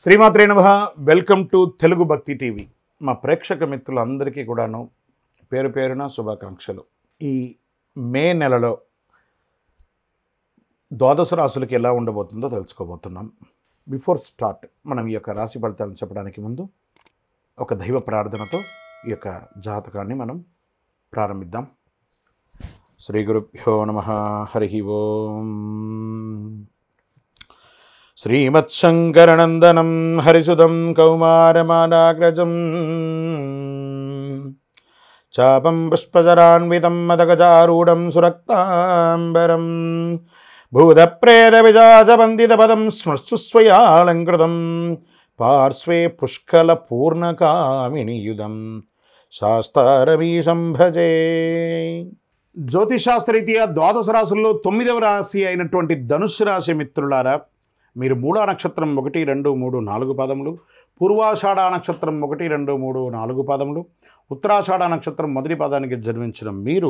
శ్రీమాత్రే నమః. Welcome to Telugu భక్తి టీవీ. మా ప్రేక్షక మిత్రులందరికీ కూడాను పేరు పేరున శుభాకాంక్షలు. ఈ మే నెలలో ద్వాదశ రాశులకి ఎలా ఉండబోతుందో తెలుసుకోబోతున్నాం. బిఫోర్ స్టార్ట్ మనం ఈ యొక్క రాశి ఫలితాలను చెప్పడానికి ముందు ఒక దైవ ప్రార్థనతో ఈ యొక్క జాతకాన్ని మనం ప్రారంభిద్దాం. శ్రీ గురుభ్యో నమః. హరి ఓం. శ్రీమత్శంకరనందనం హరిసుదం కౌమారమానాగ్రజం చాపం పుష్పచరాన్వితం మదగజారూఢం సురక్తాంబరం భూతప్రేత విజాజవందితపదం స్మృశుస్వయాలంకృతం పార్శ్వే పుష్కల పూర్ణకామినియుధం శాస్త్రమీశం భజే. జ్యోతిషాస్త్రరీత్యా ద్వాదశ రాశుల్లో 9వ రాశి అయినటువంటి ధనుస్సు రాశి మిత్రులారా, మీరు మూలా నక్షత్రం 1, 2, 3, 4 పాదములు, పూర్వాషాఢ నక్షత్రం 1, 2, 3, 4 పాదములు, ఉత్తరాషాఢ నక్షత్రం మొదటి పాదానికి జన్మించిన మీరు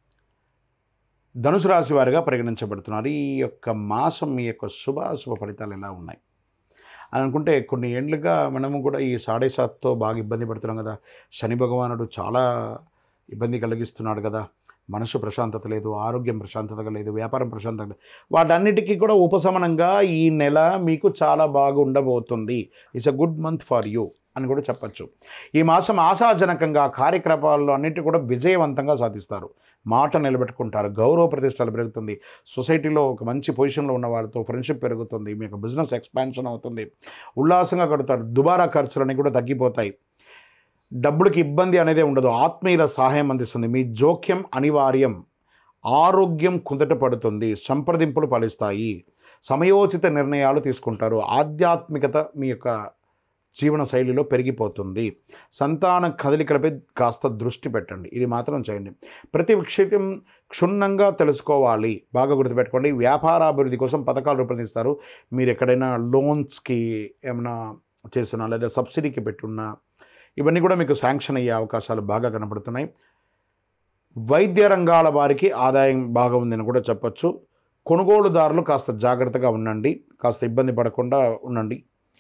ధనుసు రాశి వారిగా పరిగణించబడుతున్నారు. ఈ యొక్క మాసం మీ యొక్క శుభాశుభ ఫలితాలు ఎలా ఉన్నాయి అని అనుకుంటే, కొన్ని ఏళ్ళుగా మనము కూడా ఈ 7.5తో బాగా ఇబ్బంది పడుతున్నాం కదా. శని భగవానుడు చాలా ఇబ్బంది కలిగిస్తున్నాడు కదా. మనసు ప్రశాంతత లేదు, ఆరోగ్యం ప్రశాంతతగా లేదు, వ్యాపారం ప్రశాంతత లేదు. వాటన్నిటికీ కూడా ఉపశమనంగా ఈ నెల మీకు చాలా బాగా ఉండబోతుంది. It's a good month for you అని కూడా చెప్పచ్చు. ఈ మాసం ఆశాజనకంగా కార్యక్రమాల్లో అన్నిటి కూడా విజయవంతంగా సాధిస్తారు. మాట నిలబెట్టుకుంటారు, గౌరవ ప్రతిష్టలు పెరుగుతుంది, సొసైటీలో ఒక మంచి పొజిషన్లో ఉన్న వాళ్ళతో ఫ్రెండ్షిప్ పెరుగుతుంది, మీకు బిజినెస్ ఎక్స్పాన్షన్ అవుతుంది, ఉల్లాసంగా గడుపుతారు, దుబారా ఖర్చులన్నీ కూడా తగ్గిపోతాయి, డబ్బులకి ఇబ్బంది అనేది ఉండదు, ఆత్మీయుల సహాయం అందిస్తుంది, మీ జోక్యం అనివార్యం, ఆరోగ్యం కుదుట పడుతుంది, సంప్రదింపులు ఫలిస్తాయి, సమయోచిత నిర్ణయాలు తీసుకుంటారు, ఆధ్యాత్మికత మీ యొక్క జీవన శైలిలో పెరిగిపోతుంది. సంతాన కదలికలపై కాస్త దృష్టి పెట్టండి, ఇది మాత్రం చేయండి. ప్రతి విషయం క్షుణ్ణంగా తెలుసుకోవాలి, బాగా గుర్తుపెట్టుకోండి. వ్యాపారాభివృద్ధి కోసం పథకాలు రూపొందిస్తారు. మీరు ఎక్కడైనా లోన్స్కి ఏమైనా చేస్తున్నా లేదా సబ్సిడీకి పెట్టున్నా ఇవన్నీ కూడా మీకు శాంక్షన్ అయ్యే అవకాశాలు బాగా కనపడుతున్నాయి. వైద్య రంగాల వారికి ఆదాయం బాగా ఉందని కూడా చెప్పచ్చు. కొనుగోలుదారులు కాస్త జాగ్రత్తగా ఉండండి, కాస్త ఇబ్బంది పడకుండా ఉండండి.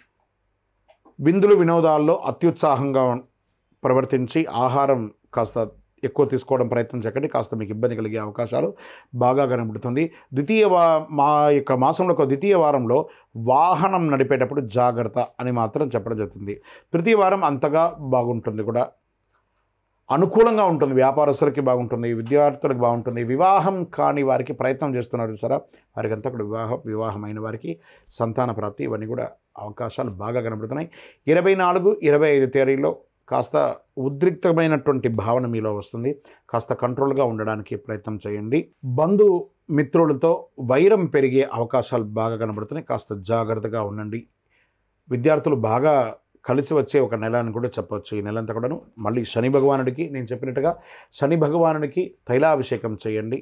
విందులు వినోదాల్లో అత్యుత్సాహంగా ప్రవర్తించి ఆహారం కాస్త ఎక్కువ తీసుకోవడం ప్రయత్నించకండి, కాస్త మీకు ఇబ్బంది కలిగే అవకాశాలు బాగా కనబడుతుంది. మా యొక్క మాసంలో ద్వితీయ వారంలో వాహనం నడిపేటప్పుడు జాగ్రత్త అని మాత్రం చెప్పడం జరుగుతుంది. తృతీయ వారం అంతగా బాగుంటుంది, కూడా అనుకూలంగా ఉంటుంది. వ్యాపారస్తులకి బాగుంటుంది, విద్యార్థులకు బాగుంటుంది. వివాహం కాని వారికి ప్రయత్నం చేస్తున్నారు సరే, వారికి అంతా కూడా వివాహమైన వారికి సంతాన ప్రాప్తి ఇవన్నీ కూడా అవకాశాలు బాగా కనబడుతున్నాయి. 24, 25 తేదీలో కాస్త ఉద్రిక్తమైనటువంటి భావన మీలో వస్తుంది. కాస్త కంట్రోల్గా ఉండడానికి ప్రయత్నం చేయండి. బంధు మిత్రులతో వైరం పెరిగే అవకాశాలు బాగా కనబడుతున్నాయి, కాస్త జాగ్రత్తగా ఉండండి. విద్యార్థులు బాగా కలిసి వచ్చే ఒక నెల అని కూడా చెప్పవచ్చు. ఈ నెలంతా కూడాను మళ్ళీ శని భగవానుడికి నేను చెప్పినట్టుగా శని భగవానుడికి తైలాభిషేకం చేయండి,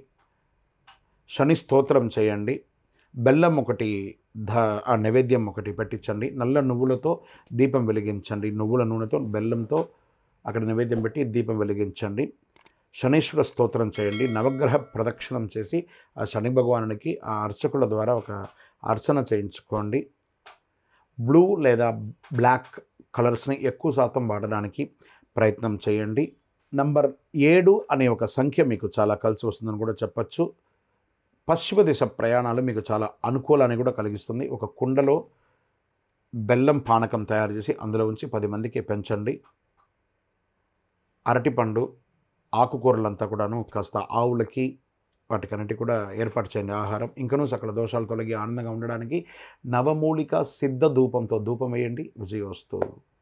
శని స్తోత్రం చేయండి, బెల్లం ఒకటి ఆ నైవేద్యం ఒకటి పెట్టించండి, నల్ల నువ్వులతో దీపం వెలిగించండి, నువ్వుల నూనెతో బెల్లంతో అక్కడ నైవేద్యం పెట్టి దీపం వెలిగించండి, శనీశ్వర స్తోత్రం చేయండి, నవగ్రహ ప్రదక్షిణం చేసి ఆ శని భగవానునికి ఆ అర్చకుల ద్వారా ఒక అర్చన చేయించుకోండి. బ్లూ లేదా బ్లాక్ కలర్స్ని ఎక్కువ శాతం వాడడానికి ప్రయత్నం చేయండి. నంబర్ 7 అనే ఒక సంఖ్య మీకు చాలా కలిసి వస్తుందని కూడా చెప్పచ్చు. పశ్చిమ దిశ ప్రయాణాలు మీకు చాలా అనుకూలాన్ని కూడా కలిగిస్తుంది. ఒక కుండలో బెల్లం పానకం తయారు చేసి అందులో ఉంచి 10 మందికి పెంచండి. అరటిపండు, ఆకుకూరలంతా కూడాను కాస్త ఆవులకి వాటికన్నిటి కూడా ఏర్పాటు చేయండి ఆహారం. ఇంకనూ సకల దోషాలు తొలగి ఆనందంగా ఉండడానికి నవమూలిక సిద్ధ ధూపంతో ధూపం వేయండి. విజయోస్తు.